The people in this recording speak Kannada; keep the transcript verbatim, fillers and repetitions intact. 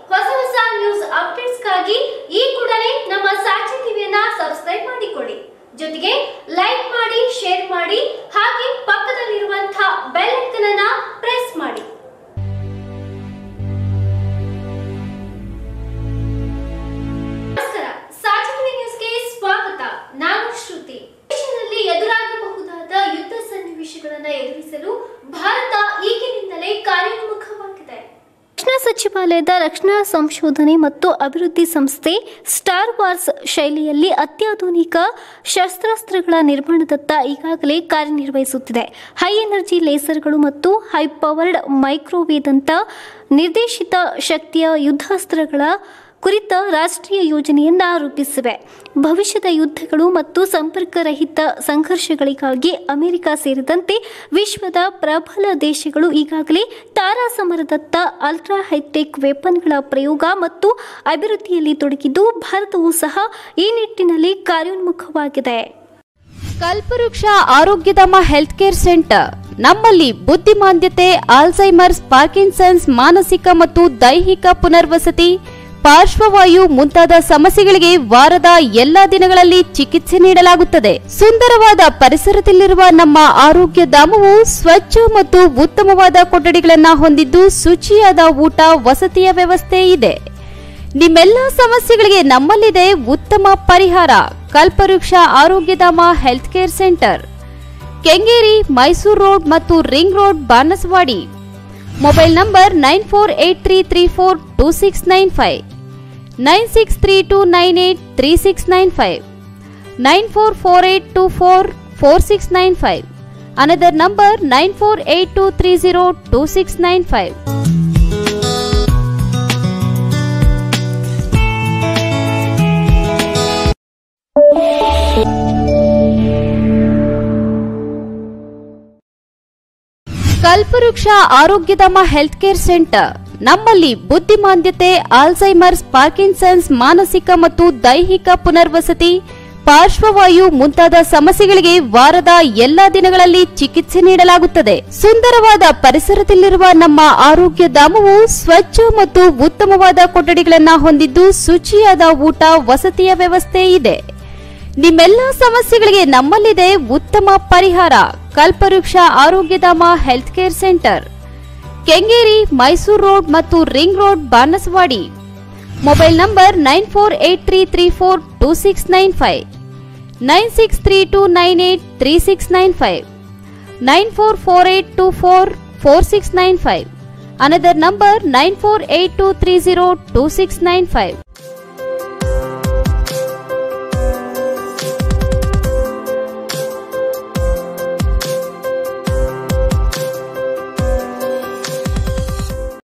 ಹೊಸ ಹೊಸ ನ್ಯೂಸ್ ಅಪ್ಡೇಟ್ಸ್ಗಾಗಿ ಈ ಕೂಡಲೇ ನಮ್ಮ ಸಾಕ್ಷಿ ಟಿವಿಯನ್ನ ಸಬ್ಸ್ಕ್ರೈಬ್ ಮಾಡಿಕೊಳ್ಳಿ. ಜೊತೆಗೆ ಲೈಕ್ ಮಾಡಿ, ಶೇರ್ ಮಾಡಿ, ಹಾಗೆ ಪಕ್ಕದಲ್ಲಿರುವಂತಹ ಬೆಲ್ ಐಕಾನ್ ಅನ್ನು ಪ್ರೆಸ್ ಮಾಡಿ. ನಮಸ್ಕಾರ, ಸಾಕ್ಷಿ ಟಿವಿ ನ್ಯೂಸ್ಗೆ ಸ್ವಾಗತ. ನಾನು ಶ್ರುತಿ. ದೇಶದಲ್ಲಿ ಎದುರಾಗಬಹುದಾದ ಯುದ್ಧ ಸನ್ನಿವೇಶಗಳನ್ನು ಎದುರಿಸಲು ಭಾರತ ಈಗಿನಿಂದಲೇ ಕಾರ್ಯೋನ್ಮುಖವಾಗಿದೆ. ರಕ್ಷಣಾ ಸಚಿವಾಲಯದ ರಕ್ಷಣಾ ಸಂಶೋಧನೆ ಮತ್ತು ಅಭಿವೃದ್ಧಿ ಸಂಸ್ಥೆ ಸ್ಟಾರ್ ವಾರ್ಸ್ ಶೈಲಿಯಲ್ಲಿ ಅತ್ಯಾಧುನಿಕ ಶಸ್ತ್ರಾಸ್ತ್ರಗಳ ನಿರ್ಮಾಣದತ್ತ ಈಗಾಗಲೇ ಕಾರ್ಯನಿರ್ವಹಿಸುತ್ತಿದೆ. ಹೈ ಎನರ್ಜಿ ಲೇಸರ್ಗಳು ಮತ್ತು ಹೈ ಪವರ್ಡ್ ಮೈಕ್ರೋವೇವ್ದಂಥ ನಿರ್ದೇಶಿತ ಶಕ್ತಿಯ ಯುದ್ಧಾಸ್ತ್ರಗಳ ಕುರಿತ ರಾಷ್ಟ್ರೀಯ ಯೋಜನೆಯನ್ನ ರೂಪಿಸಿವೆ. ಭವಿಷ್ಯದ ಯುದ್ಧಗಳು ಮತ್ತು ಸಂಪರ್ಕರಹಿತ ಸಂಘರ್ಷಗಳಿಗಾಗಿ ಅಮೆರಿಕ ಸೇರಿದಂತೆ ವಿಶ್ವದ ಪ್ರಬಲ ದೇಶಗಳು ಈಗಾಗಲೇ ತಾರಾಸಮರದತ್ತ ಅಲ್ಟ್ರಾ ಹೈಟೆಕ್ ವೆಪನ್ಗಳ ಪ್ರಯೋಗ ಮತ್ತು ಅಭಿವೃದ್ಧಿಯಲ್ಲಿ ತೊಡಗಿದ್ದು, ಭಾರತವೂ ಸಹ ಈ ನಿಟ್ಟಿನಲ್ಲಿ ಕಾರ್ಯೋನ್ಮುಖವಾಗಿದೆ. ಕಲ್ಪವೃಕ್ಷ ಆರೋಗ್ಯಧಾಮ ಹೆಲ್ತ್ ಕೇರ್ ಸೆಂಟರ್ ನಮ್ಮಲ್ಲಿ ಬುದ್ಧಿಮಾಂದ್ಯತೆ, ಆಲ್ಝೈಮರ್ಸ್, ಪಾರ್ಕಿನ್ಸನ್ಸ್, ಮಾನಸಿಕ ಮತ್ತು ದೈಹಿಕ ಪುನರ್ವಸತಿ, ಪಾರ್ಶ್ವವಾಯು ಮುಂತಾದ ಸಮಸ್ಯೆಗಳಿಗೆ ವಾರದ ಎಲ್ಲಾ ದಿನಗಳಲ್ಲಿ ಚಿಕಿತ್ಸೆ ನೀಡಲಾಗುತ್ತದೆ. ಸುಂದರವಾದ ಪರಿಸರದಲ್ಲಿರುವ ನಮ್ಮ ಆರೋಗ್ಯ ಧಾಮವು ಸ್ವಚ್ಛ ಮತ್ತು ಉತ್ತಮವಾದ ಕೊಠಡಿಗಳನ್ನು ಹೊಂದಿದ್ದು, ಶುಚಿಯಾದ ಊಟ, ವಸತಿಯ ವ್ಯವಸ್ಥೆ ಇದೆ. ನಿಮ್ಮೆಲ್ಲ ಸಮಸ್ಯೆಗಳಿಗೆ ನಮ್ಮಲ್ಲಿದೆ ಉತ್ತಮ ಪರಿಹಾರ. Kalpavriksha Arogyadhama health care centre, Kengeri, Mysuru road ಮತ್ತು ring road, Banasavadi. Mobile number nine four eight three three four two six nine five, nine six three two nine eight three six nine five, nine four four eight two four four six nine five. Another number nine four eight two three zero two six nine five. Kalpavriksha Arogyadhama health care centre ನಮ್ಮಲ್ಲಿ ಬುದ್ಧಿಮಾಂದ್ಯತೆ, ಆಲ್ಝೈಮರ್ಸ್, ಪಾರ್ಕಿನ್ಸನ್ಸ್, ಮಾನಸಿಕ ಮತ್ತು ದೈಹಿಕ ಪುನರ್ವಸತಿ, ಪಾರ್ಶ್ವವಾಯು ಮುಂತಾದ ಸಮಸ್ಯೆಗಳಿಗೆ ವಾರದ ಎಲ್ಲಾ ದಿನಗಳಲ್ಲಿ ಚಿಕಿತ್ಸೆ ನೀಡಲಾಗುತ್ತದೆ. ಸುಂದರವಾದ ಪರಿಸರದಲ್ಲಿರುವ ನಮ್ಮ ಆರೋಗ್ಯ ಧಾಮವು ಸ್ವಚ್ಛ ಮತ್ತು ಉತ್ತಮವಾದ ಕೊಠಡಿಗಳನ್ನು ಹೊಂದಿದ್ದು, ಶುಚಿಯಾದ ಊಟ, ವಸತಿಯ ವ್ಯವಸ್ಥೆ ಇದೆ. ನಿಮ್ಮೆಲ್ಲ ಸಮಸ್ಯೆಗಳಿಗೆ ನಮ್ಮಲ್ಲಿದೆ ಉತ್ತಮ ಪರಿಹಾರ. Kalpavriksha Arogyadhama health care centre, Kengeri, Mysuru road ಮತ್ತು ring road, Banasavadi. Mobile number nine four eight three three four two six nine five, nine six three two nine eight three six nine five, nine four four eight two four four six nine five. Another number nine four eight two three zero two six nine five.